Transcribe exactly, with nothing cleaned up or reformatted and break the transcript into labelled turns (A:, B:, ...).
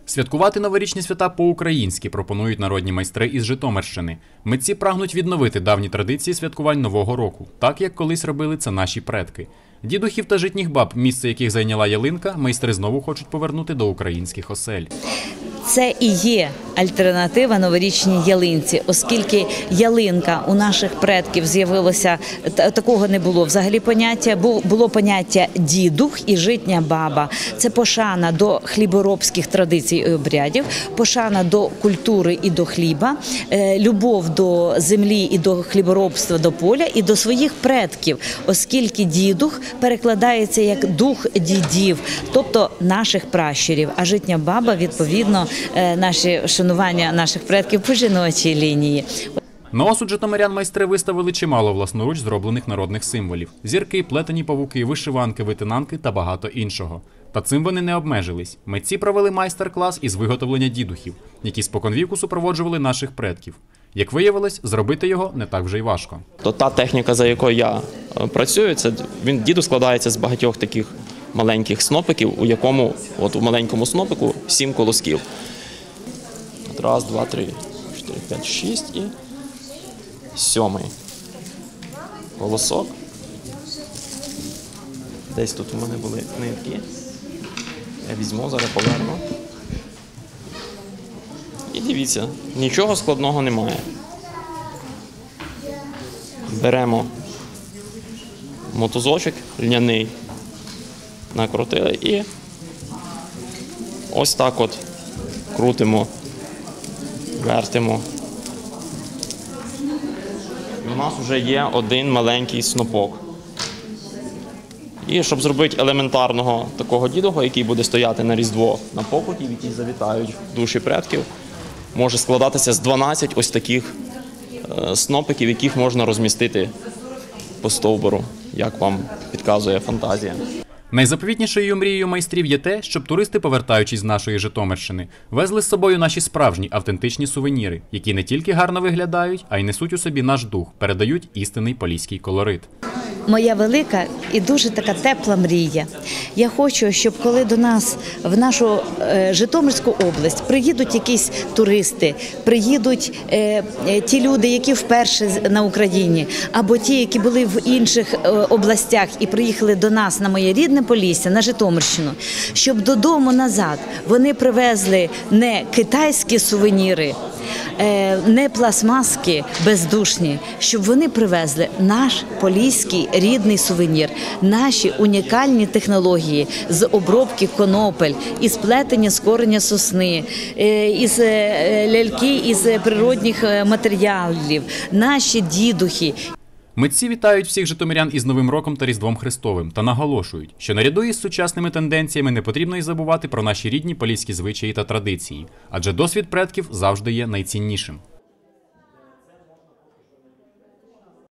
A: Святкувати новорічні свята по-українськи пропонують народні майстри із Житомирщини. Митці прагнуть відновити давні традиції святкувань Нового року, так як колись робили це наші предки. Дідухів та житніх баб, місце яких зайняла ялинка, майстри знову хочуть повернути до українських осель.
B: Це і є альтернатива новорічній ялинці, оскільки ялинка у наших предків з'явилося, такого не було взагалі поняття, було поняття дідух і житня баба. Це пошана до хліборобських традицій і обрядів, пошана до культури і до хліба, любов до землі і до хліборобства, до поля і до своїх предків, оскільки дідух перекладається як дух дідів, тобто наших пращурів, а житня баба, відповідно, наші шанування наших предків по жіночій лінії.
A: На осуд житомирян майстри виставили чимало власноруч зроблених народних символів – зірки, плетені павуки, вишиванки, витинанки та багато іншого. Та цим вони не обмежились. Митці провели майстер-клас із виготовлення дідухів, які споконвіку супроводжували наших предків. Як виявилось, зробити його не так вже й важко.
C: То та техніка, за якою я працюю, це він діду складається з багатьох таких маленьких снопиків, у якому, от у маленькому снопику, сім колосків. От раз, два, три, чотири, п'ять, шість і сьомий колосок. Десь тут у мене були нитки. Я візьму, зараз поверну. І дивіться, нічого складного немає. Беремо мотузочок льняний, накрутили і ось так от крутимо, вертимо. І у нас вже є один маленький снопок. І щоб зробити елементарного такого дідуга, який буде стояти на Різдво на покуті, які завітають в душі предків, може складатися з дванадцяти ось таких снопиків, яких можна розмістити по стовбуру, як вам підказує фантазія.
A: Найзаповітнішою мрією майстрів є те, щоб туристи, повертаючись з нашої Житомирщини, везли з собою наші справжні автентичні сувеніри, які не тільки гарно виглядають, а й несуть у собі наш дух, передають істинний поліський колорит.
B: Моя велика і дуже така тепла мрія. Я хочу, щоб коли до нас в нашу е, Житомирську область приїдуть якісь туристи, приїдуть е, е, ті люди, які вперше на Україні, або ті, які були в інших е, областях і приїхали до нас на моє рідне Полісся, на Житомирщину, щоб додому назад вони привезли не китайські сувеніри, не пластмаски бездушні, щоб вони привезли наш поліський рідний сувенір, наші унікальні технології з обробки конопель, із плетення з кореня сосни, із ляльки із природних матеріалів, наші дідухи.
A: Митці вітають всіх житомирян із Новим роком та Різдвом Христовим та наголошують, що наряду із сучасними тенденціями не потрібно й забувати про наші рідні поліські звичаї та традиції, адже досвід предків завжди є найціннішим.